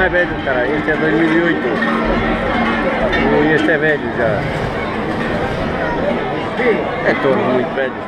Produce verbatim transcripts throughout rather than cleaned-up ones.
mai velho, cara. Esse é dois mil e oito. E esse é velho já. É todo muito velho.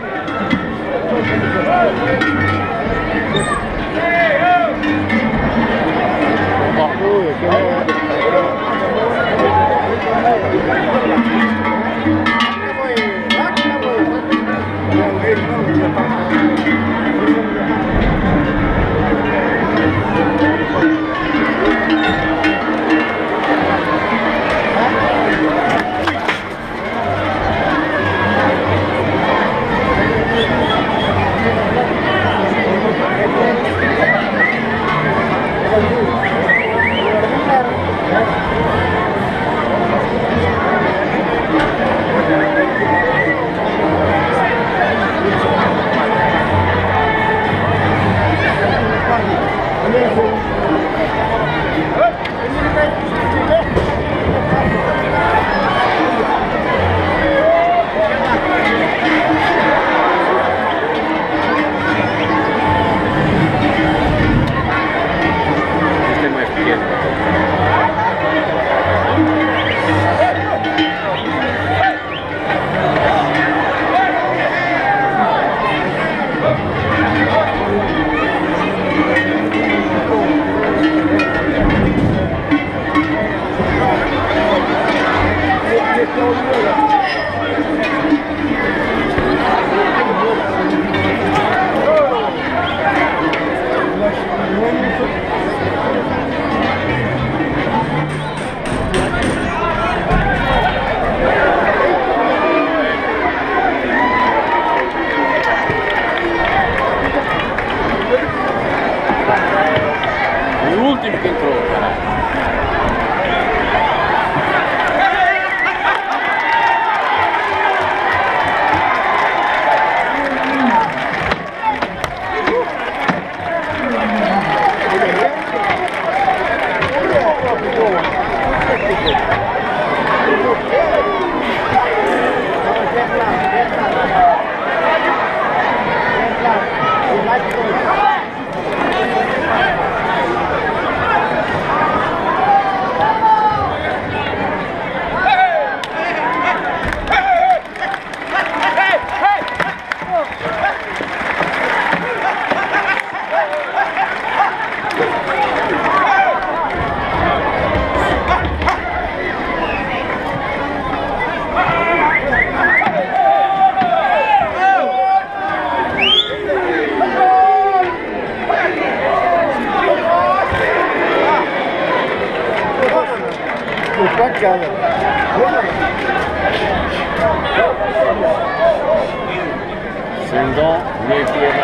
Sendo nie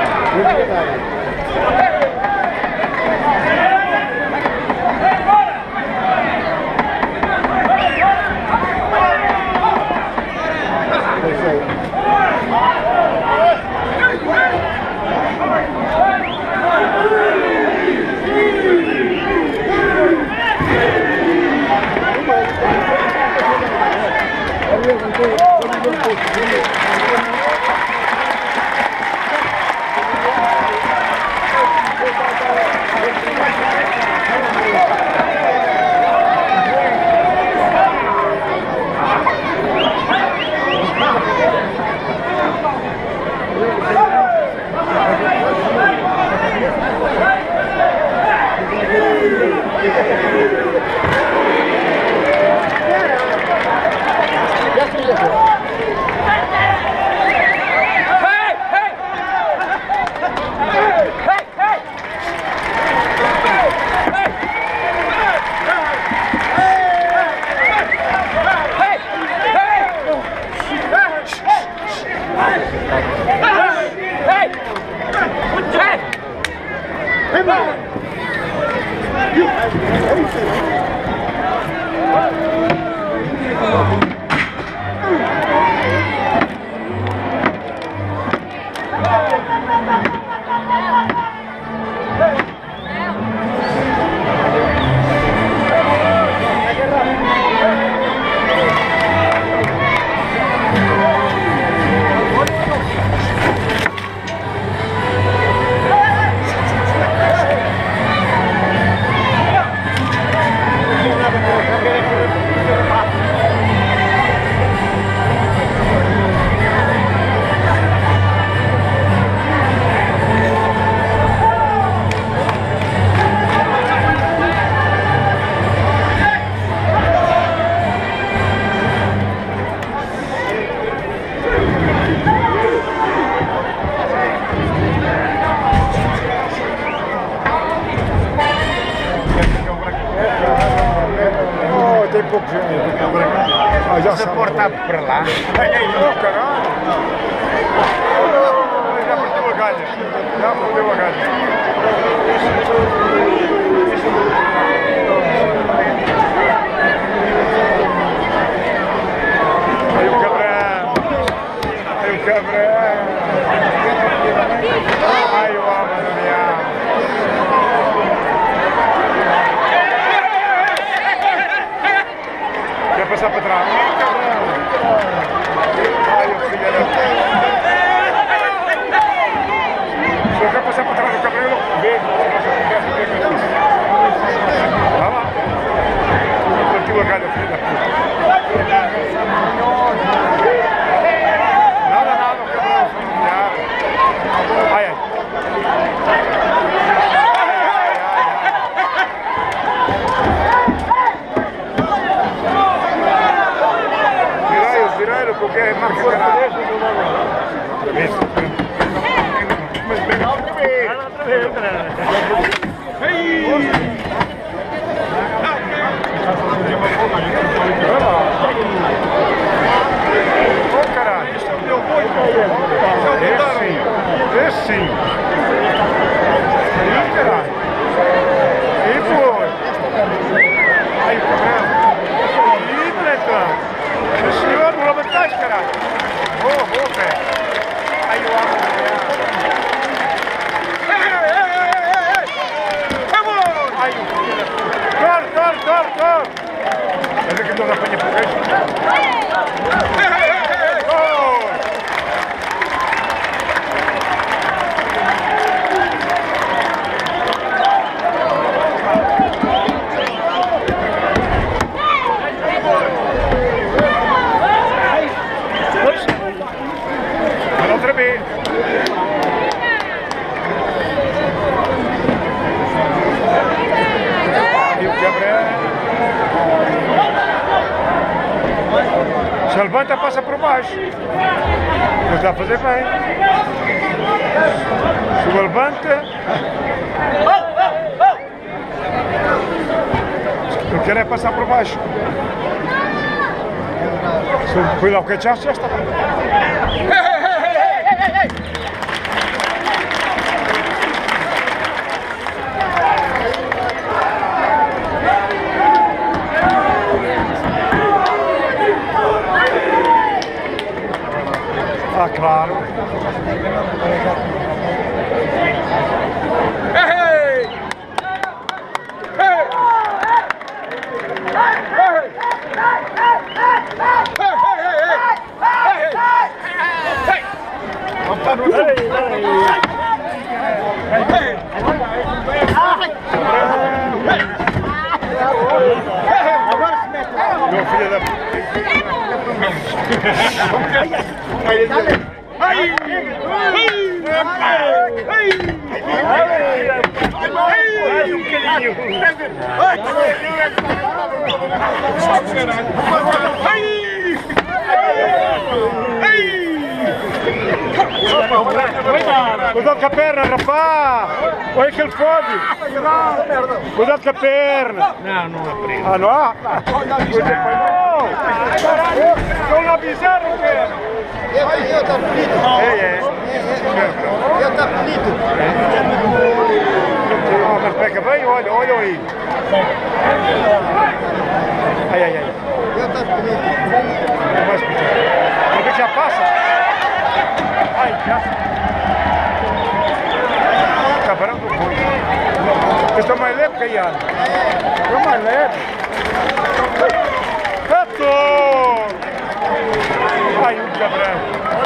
pierdolę. pouco já. Ah, já Se portar para lá. Oh, caralho! Já perdeu a galha. Já perdeu a galha. Aí o cabrão. Aí o cabrão. Ai, o homem do diabo. Quer passar para trás? Ai, o filho da puta. Se eu quero passar para trás do cabrão, eu não vejo. Vai lá. Partiu a galha, filho da puta. Nada, nada, o cabrão. Ai, ai. Vireiro, porque é marca caralho. Mas bem outra vez. Outra vez, cara. Oh, caralho, isto é o meu boi. Esse sim. Esse sim. Aí, caralho. Aí foi. Aí, cabrão. Aí, pretão. O senhor não levantais, caralho! Vou, vou, pé! Aí o homem do diabo! Vamos! Aí o filho da puta! Corre, corre, corre, corre! Mas é que não apanha por queixo? Outra vez. E o cabrão. Se levanta, passa por baixo. Não está a fazer bem. Se levanta. Eu quero é passar por baixo. Se foi lá o cachaço, já está. Ah, claro. Hey! Hey! Agora se mete lá. Meu filho da puta. Ai! Mais um bocadinho. Cuidado com a perna, rapaz! Olha que ele fode! Cuidado com a perna! Não, não é perigo. Ah, não há? Caralho! Não avisaram o quê? Eu estou bonito. É, é. Eu estou bonito. Ah, mas pega bem, olha, olha aí. Ai, ai, ai. Eu estou bonito. Não mais pequeno. Quer ver que já passa? Ai, já. Cabrão do boi. Eu estou mais leve que a Iana. Estou mais leve. Gato! Ai, um cabrão.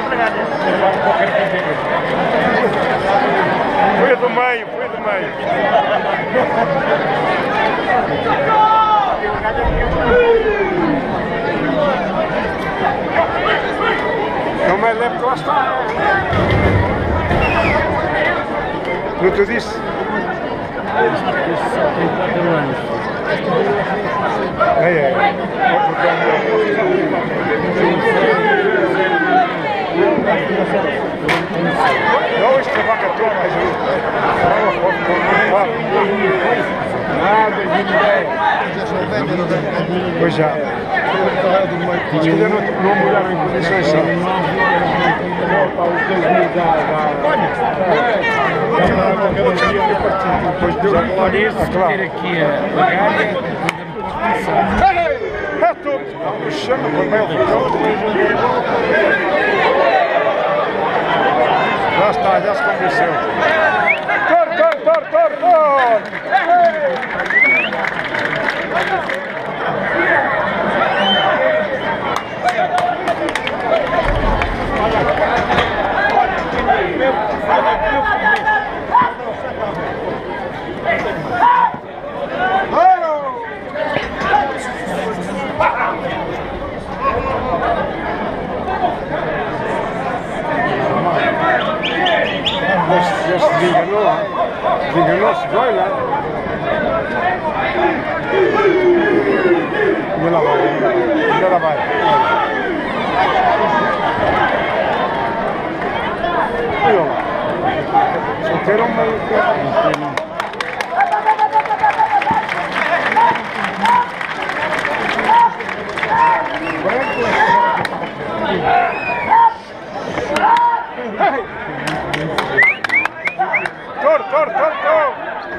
Foi do meio, foi do meio. Não me lembro que lá está. Não te disse? É, é. Não, isto é vaca toda, mas eu... Ah, dois mil e dez. Já são velhos. Pois já. Se ainda não, não mudaram em condições só. Depois deu Já parece ah, claro. ter aqui a bagagem, ainda me posso pensar. É tudo. Não, chama, por bem, já está, já se convenceu. Tor, tor, tor, tor, tor! Já se desenganou, desenganou-se, vai lá. Ainda lá vai, ainda lá vai. Olha lá. Só quero um meio. Tor, tor, tor, tor!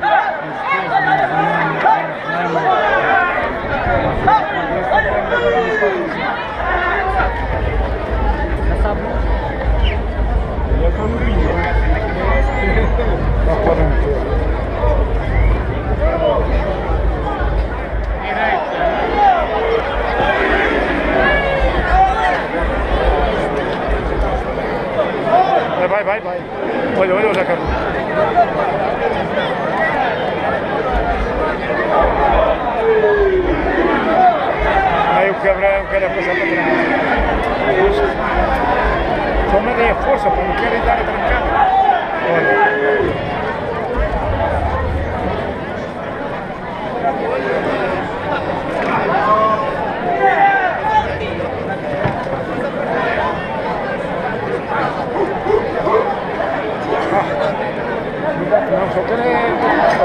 Vai, vai, vai. Olha, olha o Zé Carlos. Aí o Cabrão quer passar para trás. Só mandei a força para não querem dar a trancada. Olha. Não, só querem.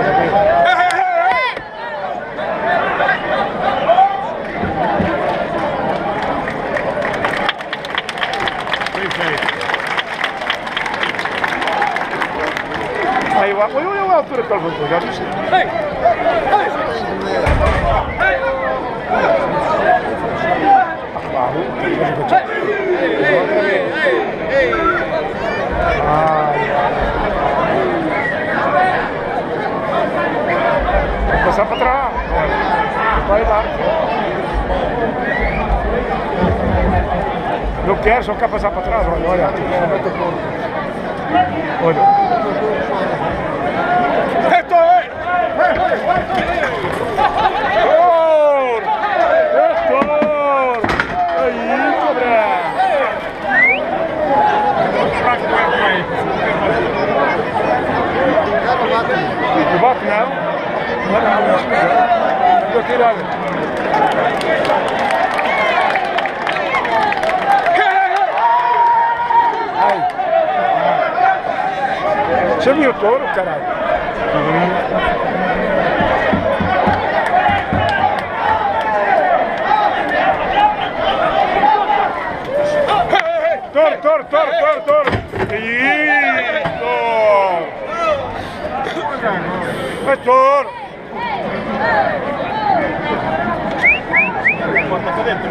Aí, olha, olha a altura que ele voltou, já viste? Ei! Vai passar para trás. Vai lá. Não quero, só quer passar para trás. Olha, olha. Olha. O bate não? Não, não. Vou tirar. Ai. Chame o touro, caralho. Touro, touro, touro, touro, touro. Isso! É touro! Bota para dentro.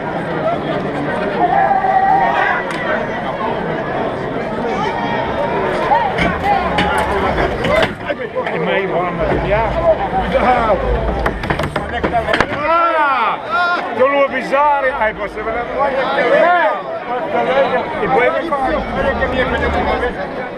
É meio bom, cuidado! Onde é que está? Ah! Se eu não avisar, aí você vai levar. Olha que é! E depois me fala. Olha que a minha coisa uma vez.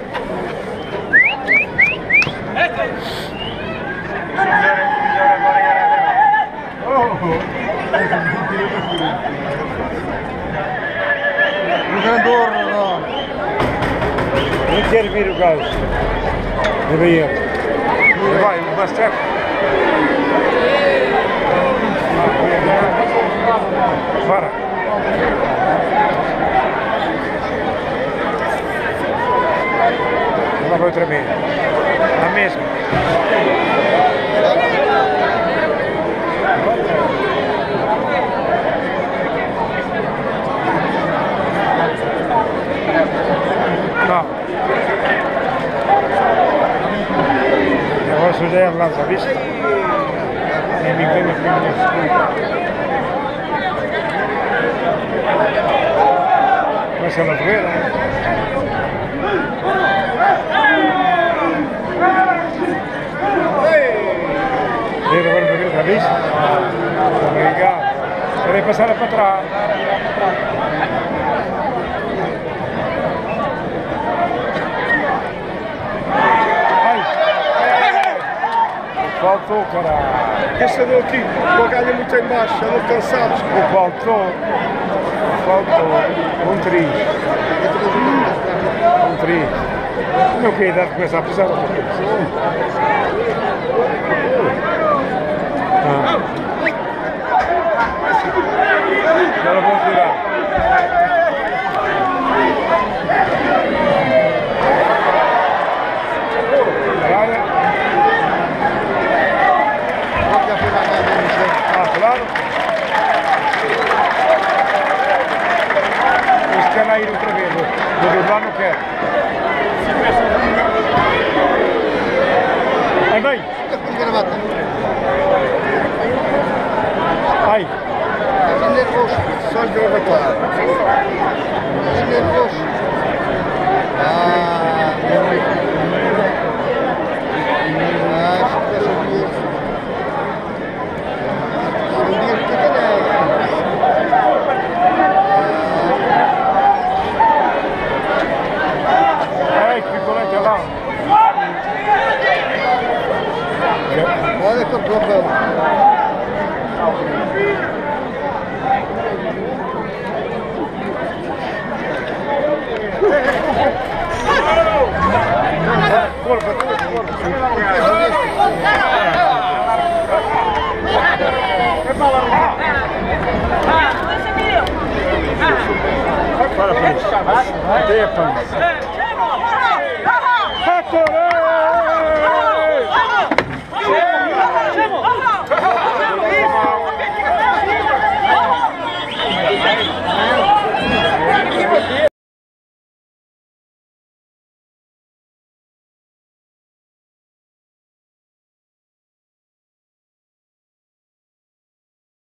Um grandor, não. Não quero vir o gás. Deveria. Vai, o bastante. Para. Lá vai outra vez. A mesma. Este é amigo da minha prima. Começa a doer, né? Vedi agora per vedere, visto? Obrigado. Deve passare para trás. Faltou, caralho. Esse deu aqui, o galho é muito em baixo, já não cansados. O faltou. Faltou. Um triz. Um triz. O meu que a idade começa a pesar outra vez. Ah. Agora vou tirar. Caralho. Ah, claro. Este quer lá ir outra vez. Vou dobrar, não quero. Aí vem. Aí. Só de gravatar. Ah, Ai, que picolete lá. olha que problema. Para, Prince. Até, Prince.